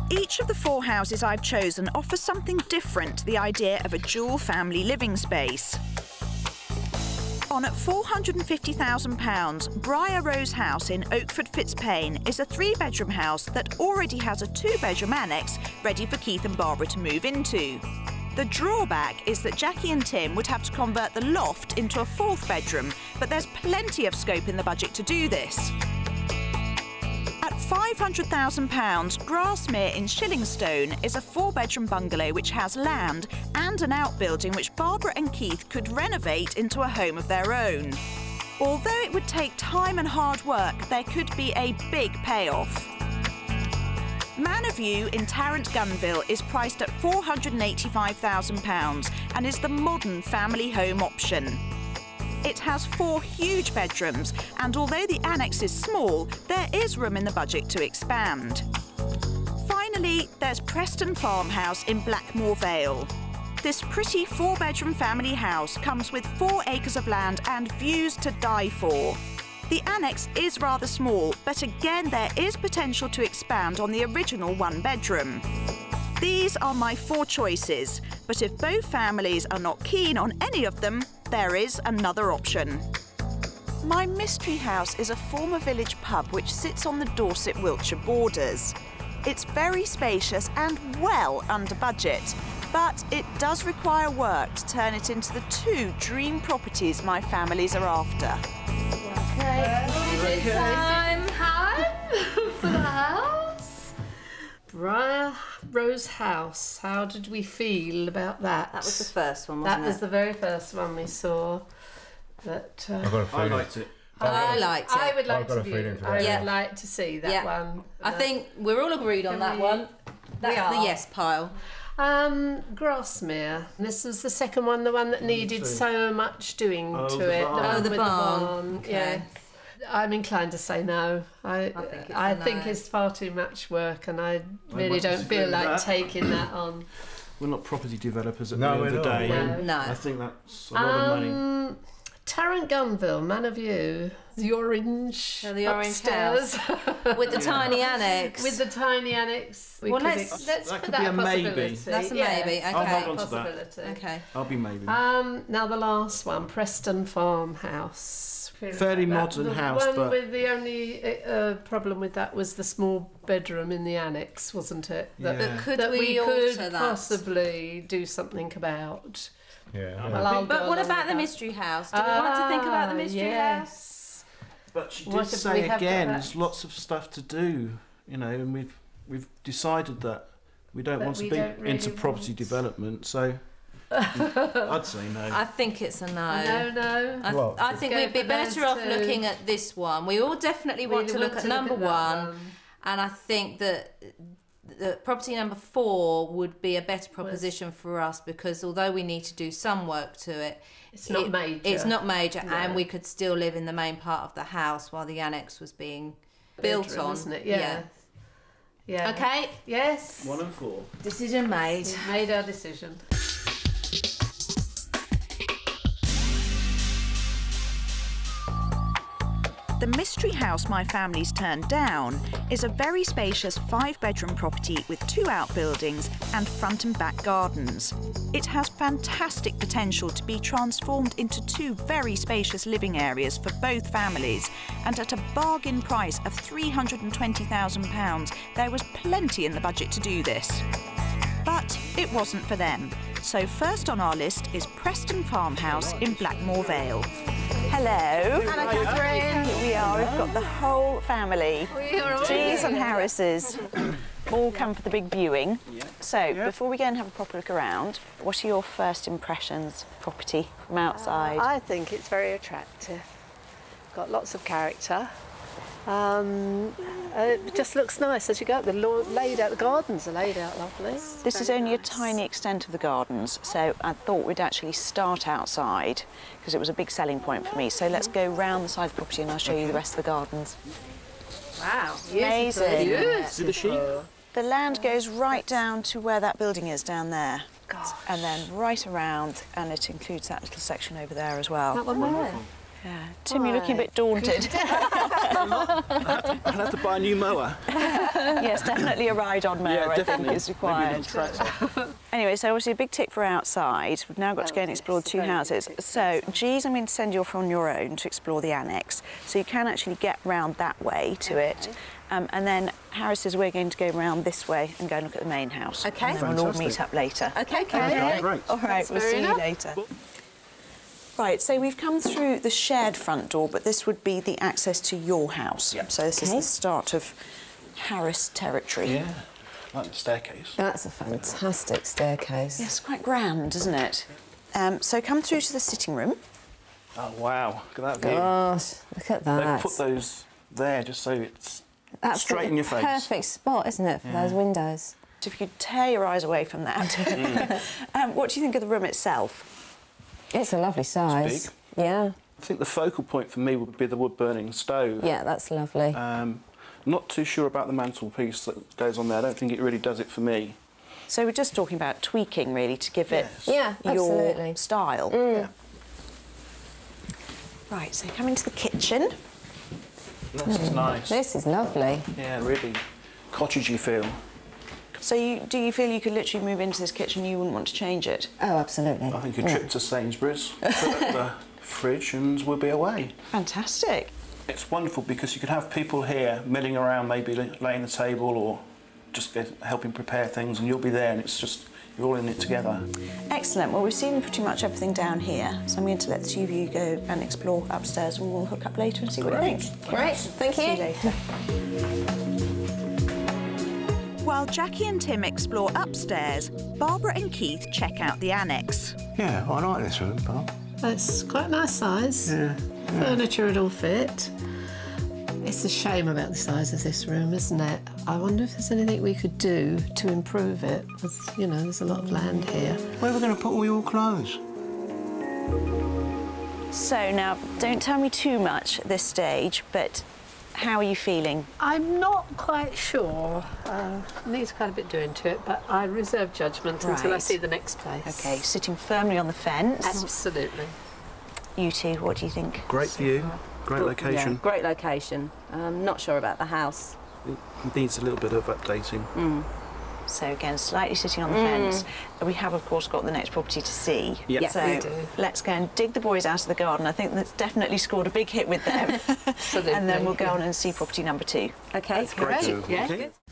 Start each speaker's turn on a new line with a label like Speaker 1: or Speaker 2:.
Speaker 1: Each of the 4 houses I've chosen offers something different to the idea of a dual family living space. On at £450,000, Briar Rose House in Oakford Fitzpaine is a 3-bedroom house that already has a 2-bedroom annex ready for Keith and Barbara to move into. The drawback is that Jackie and Tim would have to convert the loft into a 4th bedroom, but there's plenty of scope in the budget to do this. At £500,000, Grasmere in Shillingstone is a 4-bedroom bungalow which has land and an outbuilding which Barbara and Keith could renovate into a home of their own. Although it would take time and hard work, there could be a big payoff. Manor View in Tarrant Gunville is priced at £485,000 and is the modern family home option. It has 4 huge bedrooms, and although the annex is small, there is room in the budget to expand. Finally, there's Preston Farmhouse in Blackmore Vale. This pretty 4-bedroom family house comes with 4 acres of land and views to die for. The annex is rather small, but again there is potential to expand on the original 1-bedroom. These are my 4 choices, but if both families are not keen on any of them, there is another option. My mystery house is a former village pub which sits on the Dorset-Wiltshire borders. It's very spacious and well under budget, but it does require work to turn it into the 2 dream properties my families are after.
Speaker 2: Okay, time for the house. Briar Rose House. How did we feel about that?
Speaker 3: That was the first one, wasn't it?
Speaker 2: That was the very first one we saw. But
Speaker 4: I liked it.
Speaker 3: I liked it.
Speaker 2: I would like to
Speaker 3: Yeah.
Speaker 2: would like to see that one.
Speaker 3: I think we're all agreed on that one. That's the yes pile.
Speaker 2: Grasmere. This was the second one, the one that needed so much doing to it.
Speaker 3: The barn.
Speaker 2: Okay. Yes. I'm inclined to say no. I think it's far too much work, and I really don't feel like taking that on.
Speaker 4: We're not property developers at the end of the day.
Speaker 3: No.
Speaker 4: I think that's a lot of money.
Speaker 2: Tarrant Gunville, Manor View, the orange
Speaker 3: upstairs.
Speaker 2: House.
Speaker 3: With the tiny annex.
Speaker 2: With the tiny annex.
Speaker 3: Let's
Speaker 2: put
Speaker 4: could
Speaker 2: that
Speaker 4: be a maybe.
Speaker 2: possibility.
Speaker 3: That's a maybe. Okay.
Speaker 4: I'll hold on to that.
Speaker 3: Okay.
Speaker 4: I'll be maybe.
Speaker 2: Now the last one, Preston Farmhouse.
Speaker 4: Fairly modern house,
Speaker 2: but...
Speaker 4: but...
Speaker 2: with the only problem with that was the small bedroom in the annex, wasn't it?
Speaker 4: Yeah.
Speaker 3: But could
Speaker 2: that
Speaker 3: we
Speaker 2: could
Speaker 3: alter that?
Speaker 2: Possibly do something about.
Speaker 5: Yeah.
Speaker 2: Well,
Speaker 3: but what about the mystery house? Do we want to think about the mystery house?
Speaker 4: But she did say again, there's lots of stuff to do, you know, and we've decided that we don't want to be into property development, so I'd say no.
Speaker 3: I think it's a no.
Speaker 2: No.
Speaker 3: I think we'd be better off looking at this one. We all definitely want to look at number 1, and I think that the property number 4 would be a better proposition for us, because although we need to do some work to it,
Speaker 2: it's not major.
Speaker 3: It's not major, and we could still live in the main part of the house while the annex was being built on.
Speaker 2: Isn't it? Yeah.
Speaker 3: Okay.
Speaker 2: Yes.
Speaker 4: 1 and 4.
Speaker 3: Decision made.
Speaker 2: We've made our decision.
Speaker 1: The mystery house my family's turned down is a very spacious 5-bedroom property with 2 outbuildings and front and back gardens. It has fantastic potential to be transformed into 2 very spacious living areas for both families, and at a bargain price of £320,000, there was plenty in the budget to do this. But it wasn't for them. So first on our list is Preston Farmhouse in Blackmore Vale. Hello.
Speaker 3: Hello, Catherine.
Speaker 1: Here we are. We've got the whole family. G's and Harris's all come for the big viewing. So before we go and have a proper look around, what are your first impressions of property from outside?
Speaker 6: I think it's very attractive. Got lots of character. It just looks nice as you go up. The gardens are laid out lovely.
Speaker 1: This is only a tiny extent of the gardens, so I thought we'd actually start outside because it was a big selling point for me. So let's go round the side of the property and I'll show you the rest of the gardens.
Speaker 3: Wow.
Speaker 1: Amazing.
Speaker 4: See the sheep?
Speaker 1: The land goes right down to where that building is down there.
Speaker 6: Gosh.
Speaker 1: And then right around, and it includes that little section over there as well.
Speaker 6: That one there?
Speaker 1: Yeah. Tim, you're looking a bit daunted.
Speaker 4: I'll have to buy a new mower.
Speaker 1: Yes, definitely a ride-on mower,
Speaker 4: yeah,
Speaker 1: I think, is required. Anyway, so obviously a big tick for outside. We've now got to go and explore the two houses. So, G's, I'm going to send you off on your own to explore the annex. So you can actually get round that way to it. And then Harris says we're going to go round this way and go and look at the main house.
Speaker 3: OK.
Speaker 1: And then we'll all meet up later.
Speaker 3: OK,
Speaker 4: Okay, great.
Speaker 1: All right, we'll see you later. Right, so we've come through the shared front door, but this would be the access to your house.
Speaker 4: Yep.
Speaker 1: So this is the start of Harris territory.
Speaker 4: Yeah, like the staircase.
Speaker 5: That's a fantastic staircase.
Speaker 1: Yes, quite grand, isn't it? So come through to the sitting room.
Speaker 4: Oh, wow, look at that view.
Speaker 5: Gosh, look at that.
Speaker 4: They've put those there just so it's
Speaker 5: That's
Speaker 4: straight in your face.
Speaker 5: Perfect spot, isn't it, for those windows?
Speaker 1: So if you could tear your eyes away from that. What do you think of the room itself?
Speaker 5: It's a lovely size.
Speaker 4: It's big.
Speaker 5: Yeah.
Speaker 4: I think the focal point for me would be the wood-burning stove.
Speaker 5: Yeah, that's lovely.
Speaker 4: Not too sure about the mantelpiece that goes on there. I don't think it really does it for me.
Speaker 1: So we're just talking about tweaking, really, to give it
Speaker 5: Yeah,
Speaker 1: your
Speaker 5: absolutely.
Speaker 1: style.
Speaker 4: Yeah.
Speaker 1: Right, so come into the kitchen.
Speaker 4: This is nice.
Speaker 5: This is lovely.
Speaker 4: Yeah, really cottagey feel.
Speaker 1: So do you feel you could literally move into this kitchen and you wouldn't want to change it?
Speaker 5: Oh, absolutely.
Speaker 4: I think a trip to Sainsbury's, put up the fridge and we'll be away.
Speaker 1: Fantastic.
Speaker 4: It's wonderful because you could have people here milling around, maybe laying the table or just helping prepare things, and you'll be there and it's just, you're all in it together.
Speaker 1: Excellent. Well, we've seen pretty much everything down here, so I'm going to let the two of you go and explore upstairs and we'll hook up later and see what you think.
Speaker 5: Great, thank you.
Speaker 1: See you later. While Jackie and Tim explore upstairs, Barbara and Keith check out the annex.
Speaker 7: Yeah, I like this room, Bob.
Speaker 2: It's quite a nice size.
Speaker 7: Yeah.
Speaker 2: Furniture would all fit. It's a shame about the size of this room, isn't it? I wonder if there's anything we could do to improve it. Because, you know, there's a lot of land here.
Speaker 7: Where are we going to put all your clothes?
Speaker 1: So now, don't tell me too much at this stage, but how are you feeling?
Speaker 2: I'm not quite sure. Needs quite a bit doing to it, but I reserve judgment until I
Speaker 1: Right.
Speaker 2: see the next place.
Speaker 1: OK, sitting firmly on the fence.
Speaker 2: Absolutely.
Speaker 1: You two, what do you think?
Speaker 4: Great view, great location.
Speaker 3: Yeah, great location. Not sure about the house.
Speaker 4: It needs a little bit of updating.
Speaker 1: So again, slightly sitting on the fence. We have, of course, got the next property to see.
Speaker 4: Yep.
Speaker 3: Yes,
Speaker 1: So
Speaker 2: we do.
Speaker 1: let's go and dig the boys out of the garden. I think that's definitely scored a big hit with them.
Speaker 2: Absolutely.
Speaker 1: And then we'll go on and see property number 2.
Speaker 3: OK,
Speaker 4: Great.
Speaker 3: Yeah.
Speaker 4: Okay.